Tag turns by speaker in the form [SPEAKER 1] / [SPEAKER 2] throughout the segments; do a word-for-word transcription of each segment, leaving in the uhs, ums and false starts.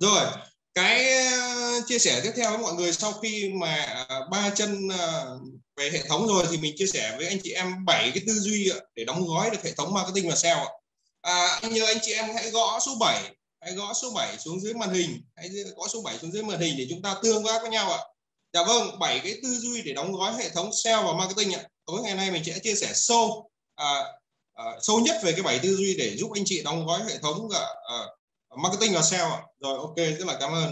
[SPEAKER 1] Rồi, cái chia sẻ tiếp theo với mọi người sau khi mà ba chân về hệ thống rồi thì mình chia sẻ với anh chị em bảy cái tư duy để đóng gói được hệ thống marketing và sale. À, anh nhớ anh chị em hãy gõ số bảy, hãy gõ số bảy xuống dưới màn hình, hãy gõ số bảy xuống dưới màn hình để chúng ta tương tác với nhau ạ. Dạ vâng, bảy cái tư duy để đóng gói hệ thống sale và marketing ạ. Tối ngày nay mình sẽ chia sẻ sâu à, à, sâu nhất về cái bảy tư duy để giúp anh chị đóng gói hệ thống à, à, marketing và sale ạ. Rồi, ok, rất là cảm ơn.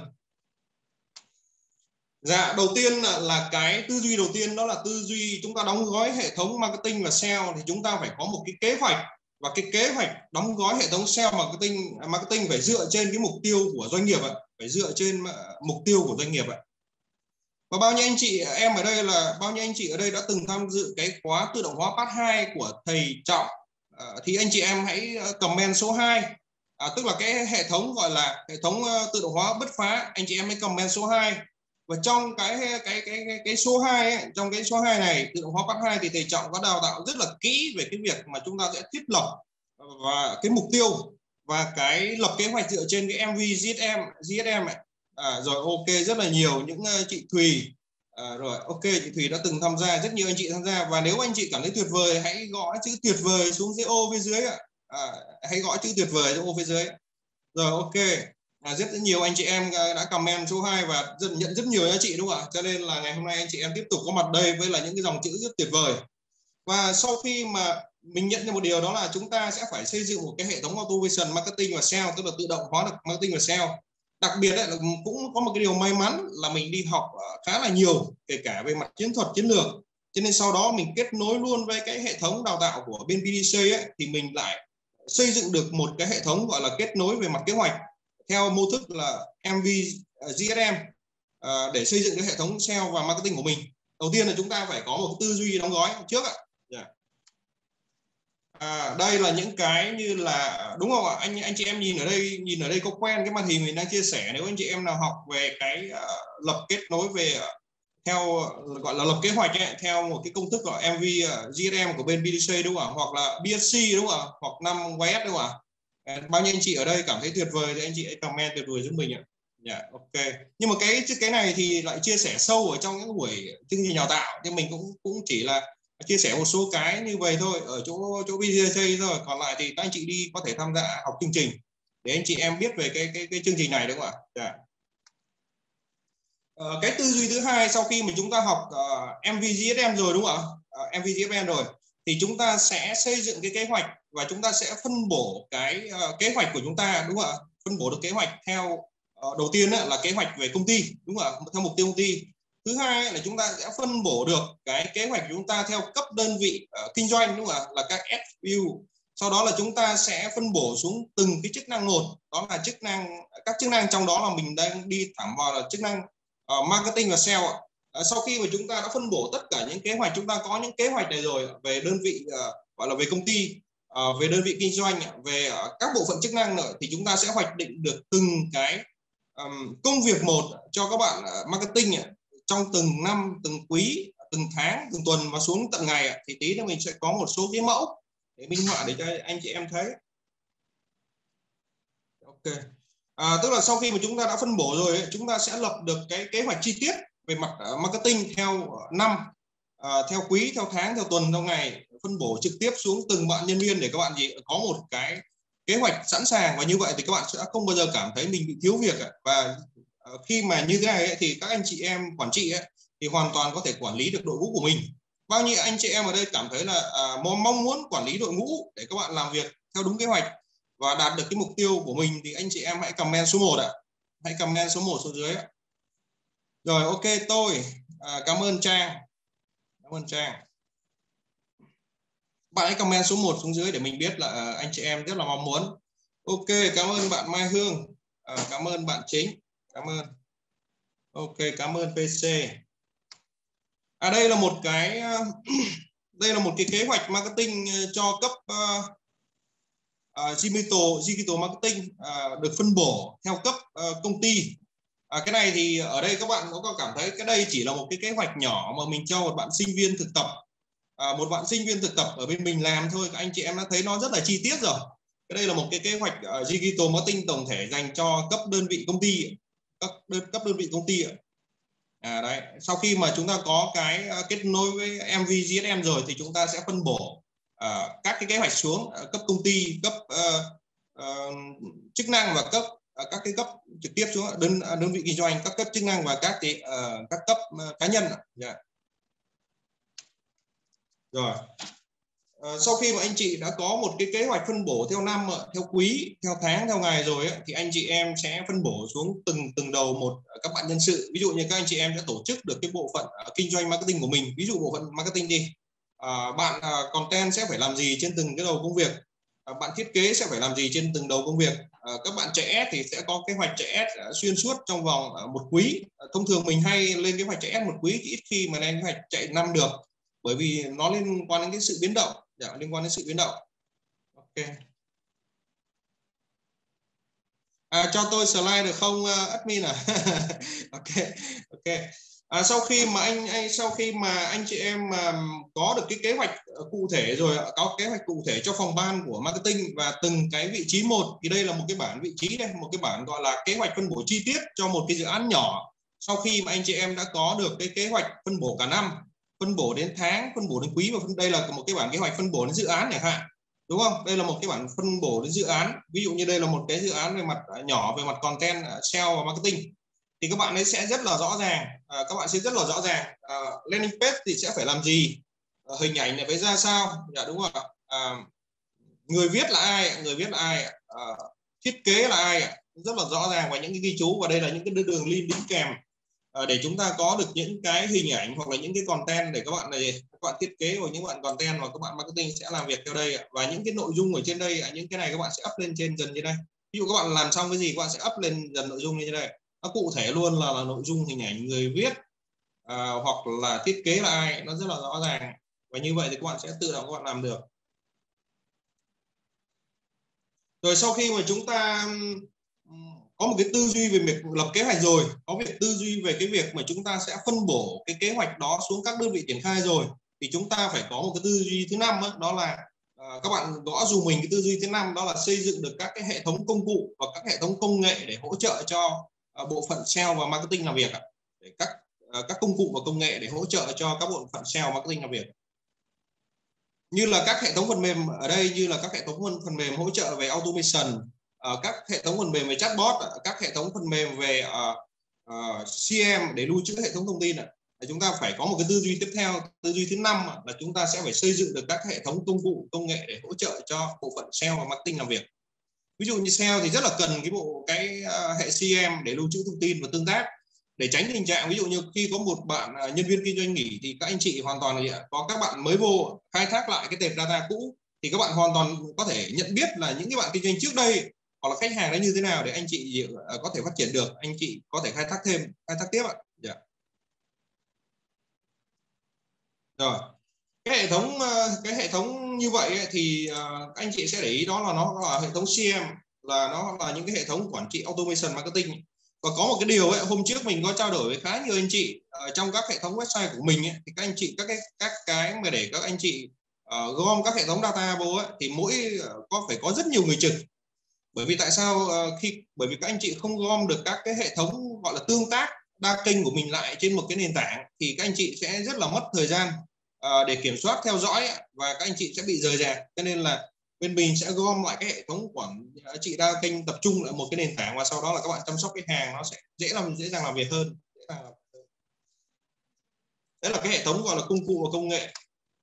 [SPEAKER 1] Dạ, đầu tiên là, là cái tư duy đầu tiên đó là tư duy chúng ta đóng gói hệ thống marketing và sale thì chúng ta phải có một cái kế hoạch, và cái kế hoạch đóng gói hệ thống sale marketing marketing phải dựa trên cái mục tiêu của doanh nghiệp ạ, phải dựa trên mục tiêu của doanh nghiệp ạ. Và bao nhiêu anh chị em ở đây là bao nhiêu anh chị ở đây đã từng tham dự cái khóa tự động hóa part hai của thầy Trọng à, thì anh chị em hãy comment số hai. À, tức là cái hệ thống gọi là hệ thống tự động hóa bứt phá, anh chị em hãy comment số hai. Và trong cái cái cái cái, cái số hai ấy, trong cái số hai này tự động hóa part hai thì thầy Trọng có đào tạo rất là kỹ về cái việc mà chúng ta sẽ thiết lập và cái mục tiêu và cái lập kế hoạch dựa trên cái em vê giê ét em giê ét em ấy. À, rồi ok, rất là nhiều những uh, chị Thùy à, rồi ok, chị Thùy đã từng tham gia, rất nhiều anh chị tham gia. Và nếu anh chị cảm thấy tuyệt vời hãy gõ chữ tuyệt vời xuống dưới ô phía dưới ạ. À, hãy gõ chữ tuyệt vời xuống ô phía dưới. Rồi ok, à, rất nhiều anh chị em đã comment số hai và rất, nhận rất nhiều giá trị đúng không ạ? Cho nên là ngày hôm nay anh chị em tiếp tục có mặt đây với là những cái dòng chữ rất tuyệt vời. Và sau khi mà mình nhận ra một điều đó là chúng ta sẽ phải xây dựng một cái hệ thống automation marketing và sale, tức là tự động hóa được marketing và sale. Đặc biệt là cũng có một cái điều may mắn là mình đi học khá là nhiều, kể cả về mặt chiến thuật chiến lược, cho nên sau đó mình kết nối luôn với cái hệ thống đào tạo của bên pê đê xê ấy, thì mình lại xây dựng được một cái hệ thống gọi là kết nối về mặt kế hoạch theo mô thức là em vê giê ét em để xây dựng cái hệ thống sale và marketing của mình. Đầu tiên là chúng ta phải có một tư duy đóng gói trước ạ. Yeah. À, đây là những cái như là đúng không ạ? Anh anh chị em nhìn ở đây, nhìn ở đây có quen cái màn hình mình đang chia sẻ. Nếu anh chị em nào học về cái uh, lập kết nối về uh, theo uh, gọi là lập kế hoạch ấy, theo một cái công thức gọi em vê giê ét em của bên pê đê xê đúng không ạ? Hoặc là bê ét xê đúng không ạ? Hoặc năm Y ét đúng không ạ? À, bao nhiêu anh chị ở đây cảm thấy tuyệt vời thì anh chị hãy comment tuyệt vời giúp mình ạ. Dạ, yeah, ok. Nhưng mà cái cái này thì lại chia sẻ sâu ở trong những buổi chương trình đào tạo, nhưng mình cũng cũng chỉ là chia sẻ một số cái như vậy thôi ở chỗ chỗ bê đê xê thôi. Còn lại thì các anh chị đi có thể tham gia học chương trình để anh chị em biết về cái cái cái chương trình này đúng không ạ? Yeah. Uh, cái tư duy thứ hai sau khi mà chúng ta học uh, em vê giê ét em rồi đúng không ạ? Uh, em vê giê ét em rồi thì chúng ta sẽ xây dựng cái kế hoạch và chúng ta sẽ phân bổ cái uh, kế hoạch của chúng ta đúng không ạ? Phân bổ được kế hoạch theo uh, đầu tiên là kế hoạch về công ty đúng không ạ? Theo mục tiêu công ty. Thứ hai là chúng ta sẽ phân bổ được cái kế hoạch của chúng ta theo cấp đơn vị uh, kinh doanh đúng không ạ? Là các ét vê u. Sau đó là chúng ta sẽ phân bổ xuống từng cái chức năng một, đó là chức năng các chức năng trong đó là mình đang đi thẳng vào là chức năng uh, marketing và sale. Uh, sau khi mà chúng ta đã phân bổ tất cả những kế hoạch, chúng ta có những kế hoạch này rồi về đơn vị uh, gọi là về công ty, uh, về đơn vị kinh doanh, về uh, các bộ phận chức năng nữa, thì chúng ta sẽ hoạch định được từng cái um, công việc một cho các bạn uh, marketing uh, trong từng năm, từng quý, từng tháng, từng tuần và xuống tận ngày. Thì tí nữa mình sẽ có một số cái mẫu để minh họa để cho anh chị em thấy. Ok. À, tức là sau khi mà chúng ta đã phân bổ rồi, chúng ta sẽ lập được cái kế hoạch chi tiết về mặt marketing theo năm, à, theo quý, theo tháng, theo tuần, theo ngày, phân bổ trực tiếp xuống từng bạn nhân viên để các bạn gì có một cái kế hoạch sẵn sàng. Và như vậy thì các bạn sẽ không bao giờ cảm thấy mình bị thiếu việc. Và khi mà như thế này ấy, thì các anh chị em quản trị ấy, thì hoàn toàn có thể quản lý được đội ngũ của mình. Bao nhiêu anh chị em ở đây cảm thấy là à, mong muốn quản lý đội ngũ để các bạn làm việc theo đúng kế hoạch và đạt được cái mục tiêu của mình, thì anh chị em hãy comment số một ạ. Hãy comment số một xuống dưới ạ. Rồi ok, tôi à, cảm ơn Trang. Cảm ơn Trang. Bạn hãy comment số một xuống dưới để mình biết là à, anh chị em rất là mong muốn. Ok, cảm ơn bạn Mai Hương. À, cảm ơn bạn Chính. Cảm ơn. Ok, cảm ơn pê xê. À, đây là một cái đây là một cái kế hoạch marketing cho cấp uh, uh, digital, digital marketing uh, được phân bổ theo cấp uh, công ty. À, cái này thì ở đây các bạn có cảm thấy cái đây chỉ là một cái kế hoạch nhỏ mà mình cho một bạn sinh viên thực tập, à, một bạn sinh viên thực tập ở bên mình làm thôi. Các anh chị em đã thấy nó rất là chi tiết rồi. Cái đây là một cái kế hoạch uh, digital marketing tổng thể dành cho cấp đơn vị công ty, cấp đơn, cấp đơn vị công ty. À, đấy. Sau khi mà chúng ta có cái uh, kết nối với em vê giê ét em rồi thì chúng ta sẽ phân bổ uh, các cái kế hoạch xuống uh, cấp công ty, cấp uh, uh, chức năng và cấp uh, các cái cấp trực tiếp xuống đơn đơn vị kinh doanh, các cấp chức năng và các cái uh, các cấp uh, cá nhân. Yeah. Rồi. Uh, sau khi mà anh chị đã có một cái kế hoạch phân bổ theo năm, theo quý, theo tháng, theo ngày rồi ấy, thì anh chị em sẽ phân bổ xuống từng từng đầu một các bạn nhân sự. Ví dụ như các anh chị em sẽ tổ chức được cái bộ phận uh, kinh doanh marketing của mình. Ví dụ bộ phận marketing đi, uh, bạn uh, content sẽ phải làm gì trên từng cái đầu công việc, uh, bạn thiết kế sẽ phải làm gì trên từng đầu công việc, uh, các bạn chạy ad thì sẽ có kế hoạch chạy ad uh, xuyên suốt trong vòng uh, một quý. Uh, thông thường mình hay lên kế hoạch chạy ad một quý, ít khi mà lên kế hoạch chạy năm được, bởi vì nó liên quan đến cái sự biến động. Dạ, liên quan đến sự biến động. Ok. À, cho tôi slide được không, uh, admin à? Ok, ok. À, sau khi mà anh, anh sau khi mà anh chị em um, có được cái kế hoạch cụ thể rồi, có kế hoạch cụ thể cho phòng ban của marketing và từng cái vị trí một, thì đây là một cái bảng vị trí đây, một cái bảng gọi là kế hoạch phân bổ chi tiết cho một cái dự án nhỏ. Sau khi mà anh chị em đã có được cái kế hoạch phân bổ cả năm, phân bổ đến tháng, phân bổ đến quý, và phân đây là một cái bản kế hoạch phân bổ đến dự án chẳng hạn, đúng không? Đây là một cái bản phân bổ đến dự án. Ví dụ như đây là một cái dự án về mặt nhỏ, về mặt content, sale và marketing, thì các bạn ấy sẽ rất là rõ ràng, à, các bạn sẽ rất là rõ ràng à, landing page thì sẽ phải làm gì, à, hình ảnh này phải ra sao, dạ đúng không ạ? À, người viết là ai, người viết là ai, à, thiết kế là ai, rất là rõ ràng, và những cái ghi chú, và đây là những cái đường link đính kèm à, để chúng ta có được những cái hình ảnh hoặc là những cái content để các bạn này, các bạn thiết kế, và những bạn content và các bạn marketing sẽ làm việc theo đây, và những cái nội dung ở trên đây, những cái này các bạn sẽ up lên trên dần trên đây. Ví dụ các bạn làm xong cái gì, các bạn sẽ up lên dần nội dung như thế này, nó cụ thể luôn là, là nội dung, hình ảnh, người viết à, hoặc là thiết kế là ai, nó rất là rõ ràng, và như vậy thì các bạn sẽ tự động các bạn làm được. Rồi sau khi mà chúng ta có một cái tư duy về việc lập kế hoạch rồi, có việc tư duy về cái việc mà chúng ta sẽ phân bổ cái kế hoạch đó xuống các đơn vị triển khai rồi, thì chúng ta phải có một cái tư duy thứ năm đó, đó là uh, các bạn gõ dùm mình cái tư duy thứ năm, đó là xây dựng được các cái hệ thống công cụ và các hệ thống công nghệ để hỗ trợ cho uh, bộ phận sale và marketing làm việc, để các uh, các công cụ và công nghệ để hỗ trợ cho các bộ phận sale và marketing làm việc, như là các hệ thống phần mềm ở đây, như là các hệ thống phần mềm hỗ trợ về automation, uh, các hệ thống phần mềm về chatbot, các hệ thống phần mềm về uh, uh, xê em để lưu trữ hệ thống thông tin. Uh, chúng ta phải có một cái tư duy tiếp theo, tư duy thứ năm là chúng ta sẽ phải xây dựng được các hệ thống công cụ công nghệ để hỗ trợ cho bộ phận sale và marketing làm việc. Ví dụ như sale thì rất là cần cái bộ cái uh, hệ xê em để lưu trữ thông tin và tương tác, để tránh tình trạng ví dụ như khi có một bạn nhân viên kinh doanh nghỉ thì các anh chị hoàn toàn là có các bạn mới vô khai thác lại cái tệp data cũ, thì các bạn hoàn toàn có thể nhận biết là những cái bạn kinh doanh trước đây hoặc là khách hàng đấy như thế nào, để anh chị có thể phát triển được, anh chị có thể khai thác thêm, khai thác tiếp ạ. Yeah. Rồi cái hệ thống cái hệ thống như vậy thì anh chị sẽ để ý đó là nó là hệ thống xê em, là nó là những cái hệ thống quản trị automation marketing. Và có một cái điều ấy, hôm trước mình có trao đổi với khá nhiều anh chị uh, trong các hệ thống website của mình ấy, thì các anh chị các cái các cái mà để các anh chị uh, gom các hệ thống data vô ấy, thì mỗi uh, có phải có rất nhiều người trực. Bởi vì tại sao uh, khi bởi vì các anh chị không gom được các cái hệ thống gọi là tương tác đa kênh của mình lại trên một cái nền tảng, thì các anh chị sẽ rất là mất thời gian uh, để kiểm soát theo dõi, và các anh chị sẽ bị rời rạc. Cho nên là bên mình sẽ gom lại cái hệ thống quản trị đa kênh, tập trung lại một cái nền tảng, và sau đó là các bạn chăm sóc khách hàng nó sẽ dễ làm dễ dàng làm việc hơn. Đấy là cái hệ thống gọi là công cụ và công nghệ.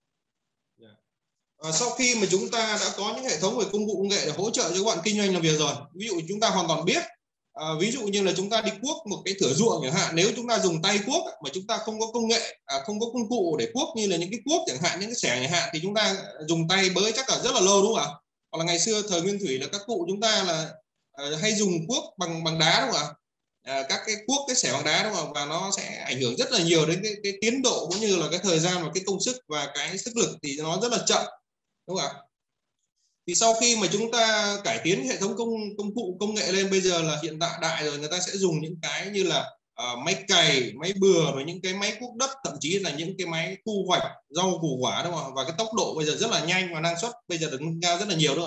[SPEAKER 1] À, sau khi mà chúng ta đã có những hệ thống về công cụ công nghệ để hỗ trợ cho các bạn kinh doanh làm việc rồi, ví dụ chúng ta hoàn toàn biết, à, ví dụ như là chúng ta đi cuốc một cái thửa ruộng chẳng hạn, nếu chúng ta dùng tay cuốc mà chúng ta không có công nghệ, à, không có công cụ để cuốc như là những cái cuốc chẳng hạn, những cái xẻng chẳng hạn, thì chúng ta dùng tay bới chắc là rất là lâu, đúng không ạ? Hoặc là ngày xưa thời nguyên thủy là các cụ chúng ta là à, hay dùng cuốc bằng bằng đá, đúng không ạ? À, các cái cuốc, cái xẻng bằng đá, đúng không? Và nó sẽ ảnh hưởng rất là nhiều đến cái, cái tiến độ cũng như là cái thời gian và cái công sức và cái sức lực, thì nó rất là chậm, đúng không ạ? Thì sau khi mà chúng ta cải tiến hệ thống công công cụ công nghệ lên, bây giờ là hiện đại đại rồi, người ta sẽ dùng những cái như là uh, máy cày, máy bừa, rồi những cái máy cuốc đất, thậm chí là những cái máy thu hoạch rau củ quả, đúng không? Và cái tốc độ bây giờ rất là nhanh và năng suất bây giờ được nâng cao rất là nhiều, đúng không?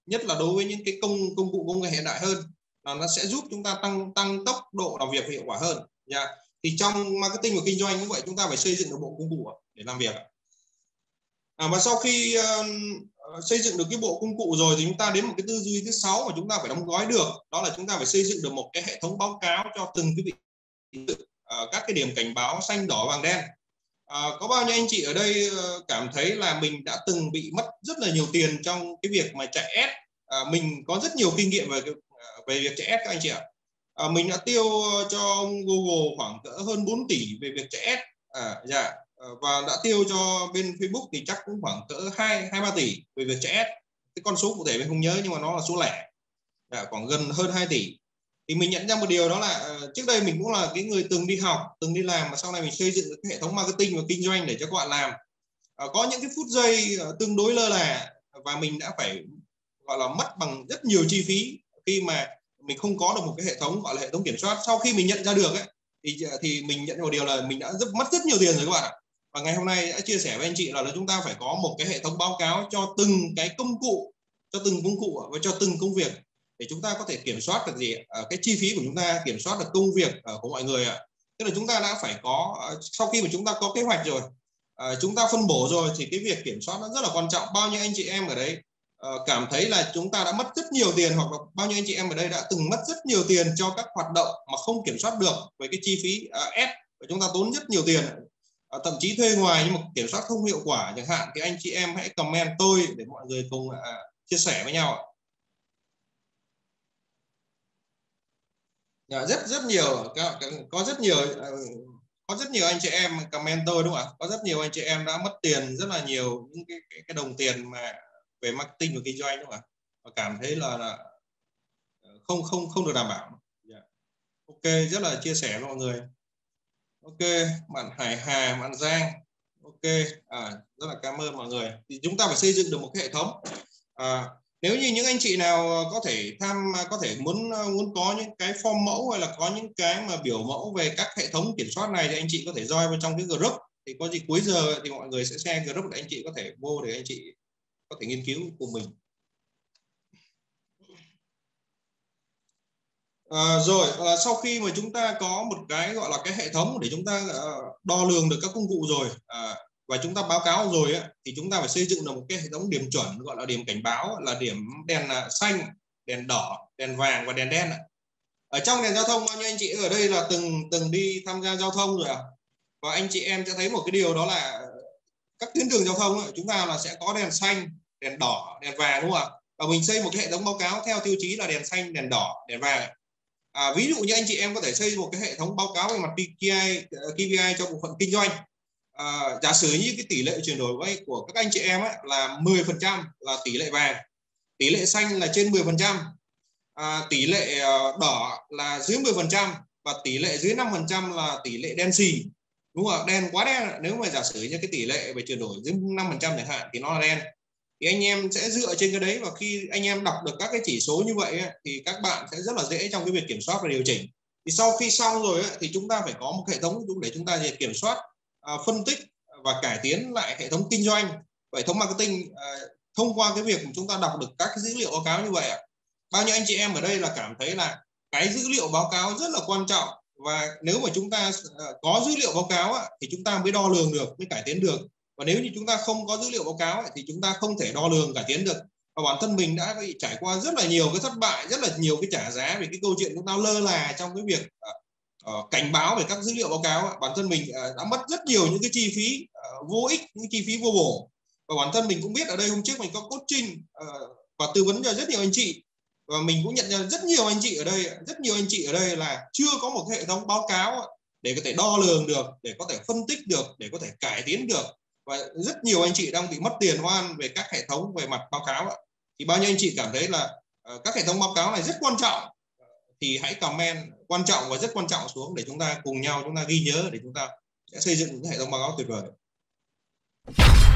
[SPEAKER 1] nhất là đối với những cái công công cụ công nghệ hiện đại hơn, là nó sẽ giúp chúng ta tăng tăng tốc độ làm việc hiệu quả hơn. Yeah. Thì trong marketing và kinh doanh cũng vậy, chúng ta phải xây dựng được bộ công cụ để làm việc. À, và sau khi uh, xây dựng được cái bộ công cụ rồi thì chúng ta đến một cái tư duy thứ sáu mà chúng ta phải đóng gói được, đó là chúng ta phải xây dựng được một cái hệ thống báo cáo cho từng cái vị uh, các cái điểm cảnh báo xanh, đỏ, vàng, đen. Uh, có bao nhiêu anh chị ở đây uh, cảm thấy là mình đã từng bị mất rất là nhiều tiền trong cái việc mà chạy ad? Uh, mình có rất nhiều kinh nghiệm về uh, về việc chạy ad các anh chị ạ. Uh, mình đã tiêu cho Google khoảng cỡ hơn bốn tỷ về việc chạy ad. À, dạ. Và đã tiêu cho bên Facebook thì chắc cũng khoảng cỡ hai hai ba tỷ về việc chạy ad. Cái con số cụ thể mình không nhớ nhưng mà nó là số lẻ, đã khoảng gần hơn hai tỷ. Thì mình nhận ra một điều đó là uh, trước đây mình cũng là cái người từng đi học, từng đi làm, mà sau này mình xây dựng cái hệ thống marketing và kinh doanh để cho các bạn làm. Uh, có những cái phút giây uh, tương đối lơ là và mình đã phải gọi là mất bằng rất nhiều chi phí khi mà mình không có được một cái hệ thống gọi là hệ thống kiểm soát. Sau khi mình nhận ra được ấy, thì thì mình nhận ra một điều là mình đã rất, mất rất nhiều tiền rồi các bạn ạ. Và ngày hôm nay đã chia sẻ với anh chị là, là chúng ta phải có một cái hệ thống báo cáo cho từng cái công cụ, cho từng công cụ và cho từng công việc, để chúng ta có thể kiểm soát được gì à, cái chi phí của chúng ta, kiểm soát được công việc à, của mọi người ạ. Tức là chúng ta đã phải có, sau khi mà chúng ta có kế hoạch rồi, à, chúng ta phân bổ rồi, thì cái việc kiểm soát nó rất là quan trọng. Bao nhiêu anh chị em ở đấy à, cảm thấy là chúng ta đã mất rất nhiều tiền, hoặc là bao nhiêu anh chị em ở đây đã từng mất rất nhiều tiền cho các hoạt động mà không kiểm soát được với cái chi phí à, ad, và chúng ta tốn rất nhiều tiền, à, thậm chí thuê ngoài nhưng mà kiểm soát không hiệu quả chẳng hạn, thì anh chị em hãy comment tôi để mọi người cùng à, chia sẻ với nhau ạ. À, rất rất nhiều có, có rất nhiều có rất nhiều anh chị em comment tôi đúng không ạ? Có rất nhiều anh chị em đã mất tiền rất là nhiều, những cái cái, cái đồng tiền mà về marketing và kinh doanh đúng không ạ? Và cảm thấy là, là không không không được đảm bảo. Yeah. Ok, rất là chia sẻ với mọi người. Ok, bạn Hải Hà, bạn Giang. Ok, à, rất là cảm ơn mọi người. Thì chúng ta phải xây dựng được một cái hệ thống. À, nếu như những anh chị nào có thể tham có thể muốn muốn có những cái form mẫu hay là có những cái mà biểu mẫu về các hệ thống kiểm soát này, thì anh chị có thể join vào trong cái group. Thì có gì cuối giờ thì mọi người sẽ share group để anh chị có thể vô để anh chị có thể nghiên cứu cùng mình. À, rồi à, sau khi mà chúng ta có một cái gọi là cái hệ thống để chúng ta uh, đo lường được các công cụ rồi, à, và chúng ta báo cáo rồi ấy, thì chúng ta phải xây dựng được một cái hệ thống điểm chuẩn, gọi là điểm cảnh báo, là điểm đèn xanh, đèn đỏ, đèn vàng và đèn đen. Ở trong đèn giao thông, bao nhiêu anh chị ở đây là từng từng đi tham gia giao thông rồi à? Và anh chị em sẽ thấy một cái điều đó là các tuyến đường giao thông ấy, chúng ta là sẽ có đèn xanh, đèn đỏ, đèn vàng đúng không ạ? Và mình xây một cái hệ thống báo cáo theo tiêu chí là đèn xanh, đèn đỏ, đèn vàng. À, ví dụ như anh chị em có thể xây một cái hệ thống báo cáo về mặt K P I, K P I cho bộ phận kinh doanh. À, giả sử như cái tỷ lệ chuyển đổi vay của các anh chị em ấy là mười phần trăm là tỷ lệ vàng, tỷ lệ xanh là trên mười phần trăm, à, tỷ lệ đỏ là dưới mười phần trăm và tỷ lệ dưới năm phần trăm là tỷ lệ đen xì. Đúng không? Đen quá đen, nếu mà giả sử như cái tỷ lệ về chuyển đổi dưới năm phần trăm chẳng hạn thì nó là đen. Thì anh em sẽ dựa trên cái đấy, và khi anh em đọc được các cái chỉ số như vậy ấy, thì các bạn sẽ rất là dễ trong cái việc kiểm soát và điều chỉnh. Thì sau khi xong rồi ấy, thì chúng ta phải có một hệ thống để chúng ta kiểm soát, à, phân tích và cải tiến lại hệ thống kinh doanh, hệ thống marketing, à, thông qua cái việc chúng ta đọc được các cái dữ liệu báo cáo như vậy ạ. Bao nhiêu anh chị em ở đây là cảm thấy là cái dữ liệu báo cáo rất là quan trọng, và nếu mà chúng ta có dữ liệu báo cáo ấy, thì chúng ta mới đo lường được, mới cải tiến được. Và nếu như chúng ta không có dữ liệu báo cáo ấy, thì chúng ta không thể đo lường cải tiến được. Và bản thân mình đã bị trải qua rất là nhiều cái thất bại, rất là nhiều cái trả giá vì cái câu chuyện chúng ta lơ là trong cái việc uh, uh, cảnh báo về các dữ liệu báo cáo ấy. Bản thân mình uh, đã mất rất nhiều những cái chi phí uh, vô ích, những chi phí vô bổ. Và bản thân mình cũng biết, ở đây hôm trước mình có coaching uh, và tư vấn cho rất nhiều anh chị, và mình cũng nhận ra rất nhiều anh chị ở đây, rất nhiều anh chị ở đây là chưa có một hệ thống báo cáo để có thể đo lường được, để có thể phân tích được, để có thể cải tiến được. Và rất nhiều anh chị đang bị mất tiền oan về các hệ thống về mặt báo cáo. Thì bao nhiêu anh chị cảm thấy là uh, các hệ thống báo cáo này rất quan trọng, thì hãy comment quan trọng và rất quan trọng xuống để chúng ta cùng nhau chúng ta ghi nhớ, để chúng ta sẽ xây dựng những hệ thống báo cáo tuyệt vời.